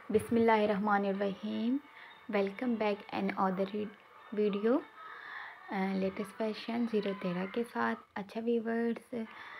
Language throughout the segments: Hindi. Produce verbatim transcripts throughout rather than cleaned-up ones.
बिस्मिल्लाहिर्रहमानिर्रहीम। Welcome back another video latest fashion zero तेरह के साथ। अच्छा व्यूवर्स,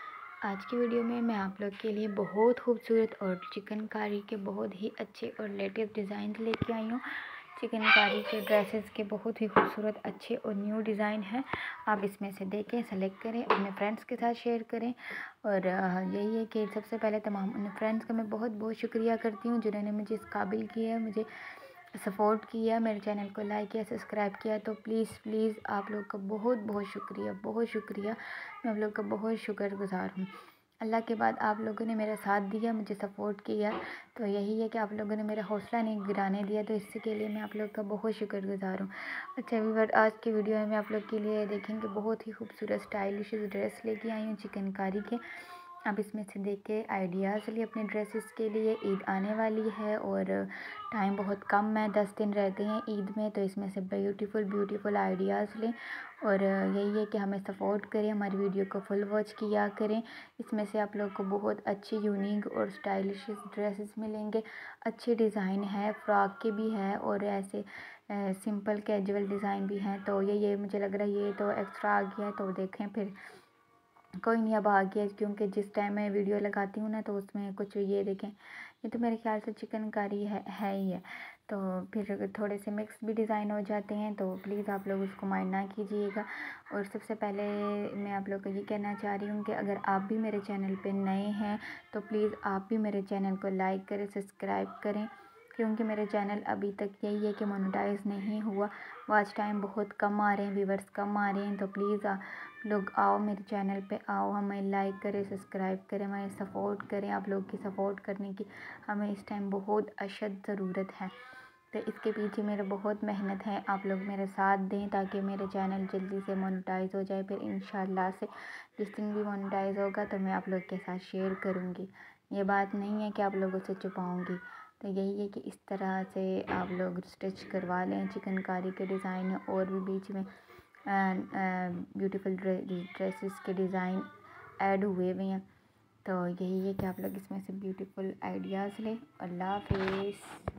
आज की वीडियो में मैं आप लोग के लिए बहुत खूबसूरत और चिकनकारी के बहुत ही अच्छे और लेटेस्ट डिज़ाइन लेके आई हूँ। चिकनकारी के ड्रेसेस के बहुत ही खूबसूरत अच्छे और न्यू डिज़ाइन है। आप इसमें से देखें, सेलेक्ट करें, अपने फ्रेंड्स के साथ शेयर करें। और यही है कि सबसे पहले तमाम अपने फ्रेंड्स का मैं बहुत बहुत शुक्रिया करती हूँ जिन्होंने मुझे इस काबिल किया है, मुझे सपोर्ट किया, मेरे चैनल को लाइक किया, सब्सक्राइब किया। तो प्लीज़ प्लीज़ आप लोग का बहुत बहुत शुक्रिया, बहुत शुक्रिया। मैं आप लोग का बहुत शुक्रगुज़ार हूँ। अल्लाह के बाद आप लोगों ने मेरा साथ दिया, मुझे सपोर्ट किया, तो यही है कि आप लोगों ने मेरा हौसला नहीं गिराने दिया, तो इसके लिए मैं आप लोग का बहुत शुक्रगुज़ार हूँ। अच्छा व्यूअर, आज की वीडियो में मैं आप लोग के लिए देखेंगे बहुत ही खूबसूरत स्टाइलिश ड्रेस लेके आई हूँ चिकनकारी के। आप इसमें से देख के आइडियाज़ लिए अपने ड्रेसेस के लिए। ईद आने वाली है और टाइम बहुत कम है, दस दिन रहते हैं ईद में, तो इसमें से ब्यूटीफुल ब्यूटीफुल आइडियाज़ लें। और यही है कि हमें सपोर्ट करें, हमारी वीडियो को फुल वॉच किया करें। इसमें से आप लोग को बहुत अच्छी यूनिक और स्टाइलिश ड्रेसेस मिलेंगे। अच्छे डिज़ाइन है, फ्रॉक के भी है और ऐसे सिंपल कैजुअल डिज़ाइन भी हैं। तो ये ये मुझे लग रहा है ये तो एक्स्ट्रा आ गया है, तो देखें फिर कोई नहीं, अब आ गया, क्योंकि जिस टाइम मैं वीडियो लगाती हूँ ना तो उसमें कुछ ये देखें, ये तो मेरे ख्याल से चिकनकारी है है ही है, तो फिर थोड़े से मिक्स भी डिज़ाइन हो जाते हैं, तो प्लीज़ आप लोग उसको माइंड ना कीजिएगा। और सबसे पहले मैं आप लोग को ये कहना चाह रही हूँ कि अगर आप भी मेरे चैनल पे नए हैं तो प्लीज़ आप भी मेरे चैनल को लाइक करें, सब्सक्राइब करें, क्योंकि मेरे चैनल अभी तक यही है कि मोनेटाइज नहीं हुआ। वॉच टाइम बहुत कम आ रहे हैं, व्यूवर्स कम आ रहे हैं, तो प्लीज़ लोग आओ मेरे चैनल पे आओ, हमें लाइक करें, सब्सक्राइब करें, हमें सपोर्ट करें। आप लोग की सपोर्ट करने की हमें इस टाइम बहुत अशद ज़रूरत है, तो इसके पीछे मेरा बहुत मेहनत है। आप लोग मेरे साथ दें ताकि मेरे चैनल जल्दी से मोनेटाइज हो जाए। फिर इंशाल्लाह से जिस दिन भी मोनेटाइज होगा तो मैं आप लोग के साथ शेयर करूँगी। ये बात नहीं है कि आप लोगों से छुपाऊँगी। तो यही है कि इस तरह से आप लोग स्टिच करवा लें चिकनकारी के डिज़ाइन, और भी बीच में ब्यूटीफुल ड्रेसेस के डिज़ाइन ऐड हुए हुए हैं। तो यही है कि आप लोग इसमें से ब्यूटीफुल आइडियाज़ लें। अल्लाह हाफ़िज़।